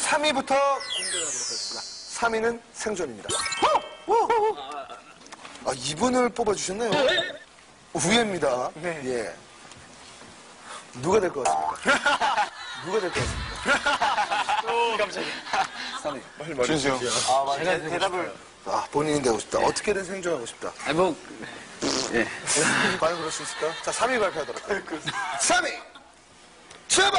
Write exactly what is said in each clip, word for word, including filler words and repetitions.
삼 위부터 공개하도록 하겠습니다. 삼 위는 생존입니다. 아, 이분을 뽑아주셨네요. 우예입니다. 네. 예. 누가 될 것 같습니까? 누가 될 것 같습니까? 오, 깜짝이야. 삼 위. 준수요. 아, 맞아. 제가 대답을. 아, 본인이 되고 싶다. 어떻게든 생존하고 싶다. 아니, 뭐, 예. 과연 그럴 수 있을까? 자, 삼 위 발표하도록 하겠습니다. 삼 위! 제보!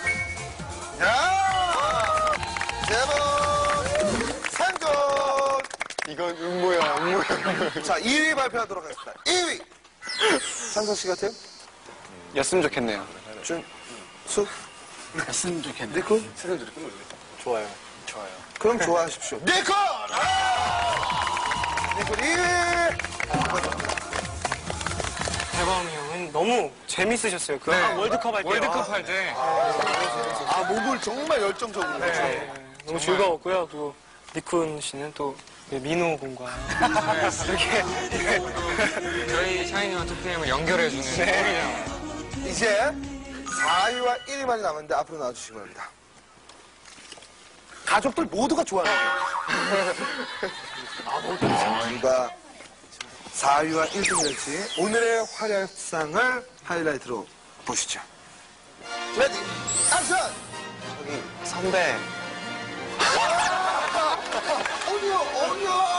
야! 제보! 생존! 이건 음모야, 음모야. 자, 이 위 발표하도록 하겠습니다. 이 위! 찬성 씨 같아요? 였으면 좋겠네요. 준, 수, 였으면 좋겠네요. 니콜? 세상들이 좋아요. 좋아요. 그럼 좋아하십시오. 니콜! 아! 니콜 이 위! 대범이 형은 너무 재밌으셨어요. 그 네. 아, 월드컵 할 때. 월드컵 할 때. 아, 목을 정말 열정적으로. 네. 네. 너무 즐거웠고요. 그리고 니쿤 씨는 또 민호 군과 이렇게 저희 샤이니와 투피엠을 연결해주는. 네. 이제 사 위와 일 위만이 남았는데 앞으로 나와주시기 바랍니다. 가족들 모두가 좋아하는 거예요. 누가 사 위와 일 등이 될지 오늘의 활약상을 하이라이트로 보시죠. 레디, 액션! 저기, 선배. 어디요, 어디요!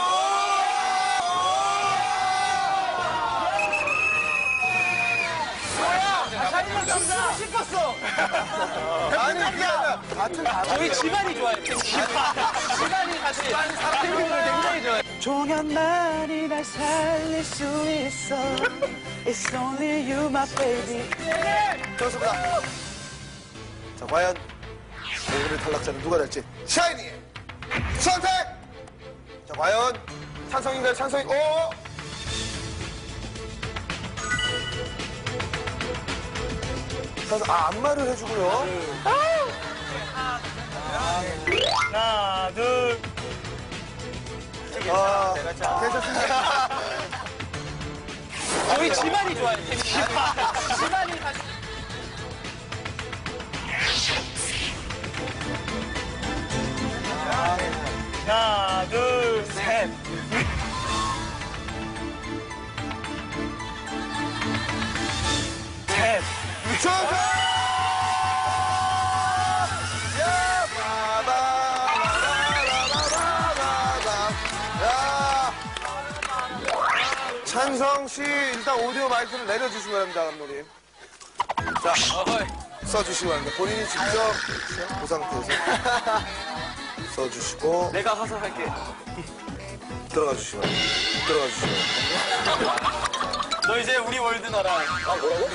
아니, 그게 아니라 같은 저희 집안이 좋아요. 집안이 같이 사람들을 굉장히 좋아해요. 종현만이 날 살릴 수 있어. It's only you, my baby. 좋습니다. 자, 과연 오늘의 탈락자는 누가 될지 샤이니 선택! 자, 과연 찬성인가요? 찬성이 오! 찬성, 아, 안마를 해주고요. 하나, 둘. 아, 괜찮습니다. 저희 집안이 좋아요. 집안이 같이. 하나, 둘, 셋. 셋. 좋다! 야, 바바바바바바바바. 야. 찬성 씨, 일단 오디오 마이크를 내려주시기 바랍니다, 감독님. 자, 써주시기 바랍니다. 본인이 직접 그 상태에서 써주시고. 내가 화살할게. 들어가 주시기 바랍니다. 들어가 주시기 바랍니다. 너 이제 우리 월드 나라. 아, 뭐라고?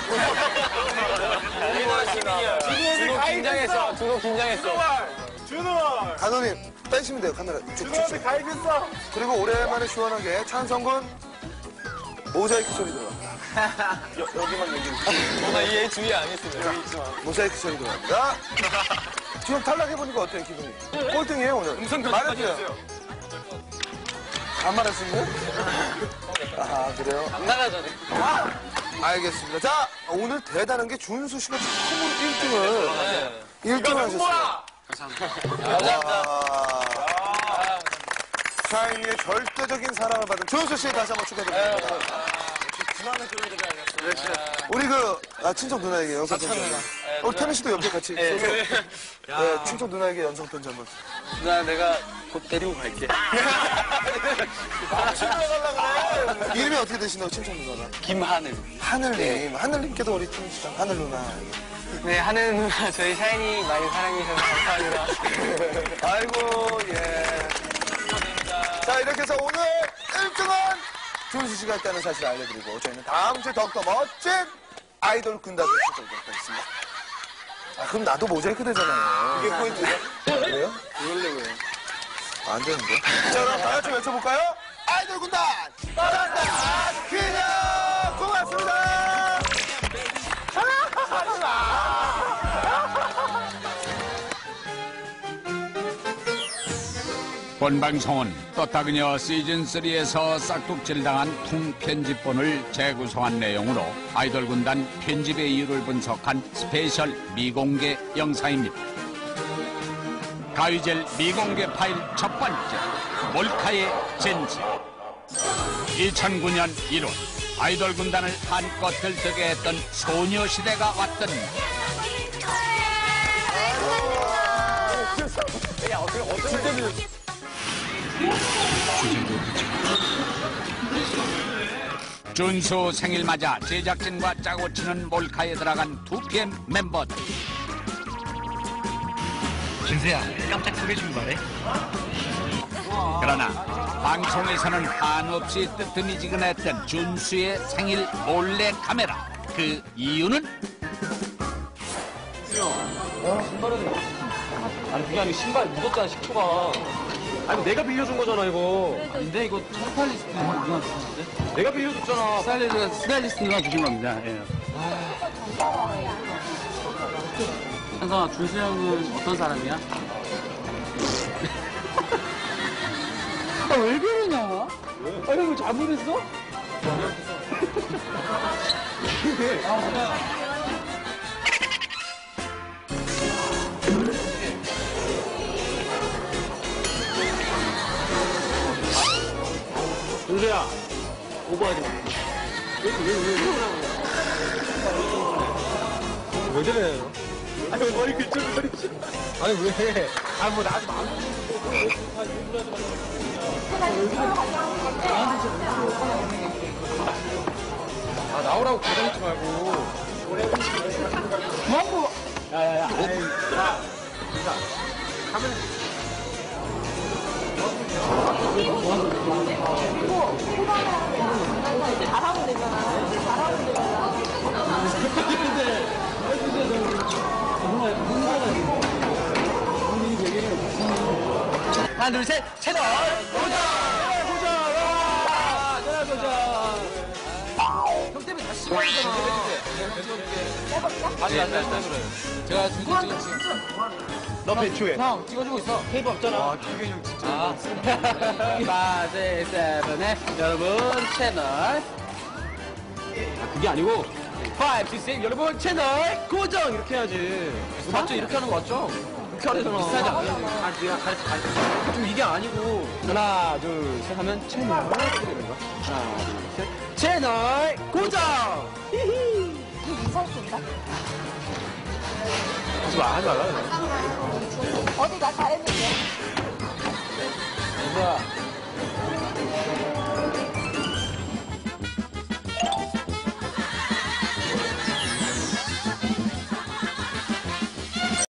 준호 긴장했어. 준호 긴장했어. 간호님, 빼시면 돼요, 카메라. 쭉, 쭉, 쭉. 그리고 오랜만에 시원하게 찬성군 모자이크 소리 들어갑니다. 여, 여기만 여기. 나얘 주의 안 했으면. 여기 있지 마. 모자이크 소리 들어갑니다. 지금 탈락해보니까 어때요, 기분이? 꼴등이에요, 오늘. 음성 말해주세요. 안 말할 수 있네? 아, 그래요? 안 나가잖아. 알겠습니다. 자, 오늘 대단한 게 준수 씨가 처음으로 일 등을. 일 등을 하셨어요. 감사합니다. 와. 샤이니의 절대적인 사랑을 받은 준수 씨 다시 한번 축하드립니다. 우리 그, 아, 친척 누나에게 영상편지 한번. 우리 태민 씨도 옆에 같이. 네, 네, 친척 누나에게 영상편지 한번. 나 내가 곧 데리고 갈게. 이름이 어떻게 되시나요, 친척 누나가? 김하늘. 하늘님. 하늘님께도 우리 태민 씨랑 하늘 누나. 네, 하늘 누나 저희 샤이니 많이 사랑해주셔서 감사합니다. 아이고, 예. 자, 이렇게 해서 오늘 일 등은 준수 씨가 있다는 사실을 알려드리고 저희는 다음 주에 더욱더 멋진 아이돌 군단을 시작하도록 하겠습니다. 아, 그럼 나도 모자이크 되잖아요. 이게 포인트죠? 그래요? 이걸로고요. 안 되는데? 자, 그럼 다 같이 외쳐볼까요? 아이돌 군단! 빠졌다! 그냥! 고맙습니다! 본방송은 떴다 그녀 시즌삼에서 싹둑질당한 통편집본을 재구성한 내용으로 아이돌 군단 편집의 이유를 분석한 스페셜 미공개 영상입니다. 가위젤 미공개 파일 첫 번째 몰카의 젠지. 이천구 년 일 월 아이돌 군단을 한껏 들뜨게 했던 소녀시대가 왔던 날. 준수 생일 맞아 제작진과 짜고 치는 몰카에 들어간 투피엠 멤버들. 준수야, 깜짝 소개해주기 바래. 그러나 방송에서는 한없이 뜨뜻미지근했던 준수의 생일 몰래 카메라. 그 이유는 아니, 그게 아니고 신발 묻었잖아, 식초가. 아니, 내가 빌려준 거잖아, 이거. 근데 이거 스타일리스트 누가 주셨는데? 내가 빌려줬잖아. 스타일리스트, 스타일리스트가 주신 겁니다. 예. 현성아, 준수 형은 어떤 사람이야? 아, 왜 그러냐? 아니, 이거 잘못했어? 준수야, 오버하지 마. 왜, 왜, 왜, 왜, 왜, 왜 저래? 아니, 왜 머리 긁적거리지? 아니, 왜? 아니, 뭐, 나한테 마음 아, 나오라고 가장있지 말고. 뭐? 야, 야, 야. 아이, 야. 자, 카메라. 잘하면 되잖아. 잘하면 되잖아. 하나, 둘, 셋, 채널 고정! 고정! 와! 채널 고정! 형 때문에 다시 찍어주잖아. 다시, 다시, 다시, 다시. 제가 지금 지금 지금. 너 배추해. 형, 찍어주고 있어. 테이프 없잖아. 와, 기계 형 진짜. 아. 파이브, 육, 칠에 여러분 채널. 아, 그게 아니고 파이브, 육, 칠 여러분 채널 고정! 이렇게 해야지. 맞죠? 이렇게 하는 거 맞죠? 이렇게 하려잖아. 비슷하지 않아? 아, 내가 가르쳐, 가르쳐. 좀 이게 아니고. 하나, 둘, 셋 하면 채널. 이렇게 되는 거야. 하나, 둘, 셋. 채널 고정! 히히. 인상 쓴다. 하지 마, 하지 말라. 어디가 잘했는데? 뭐야?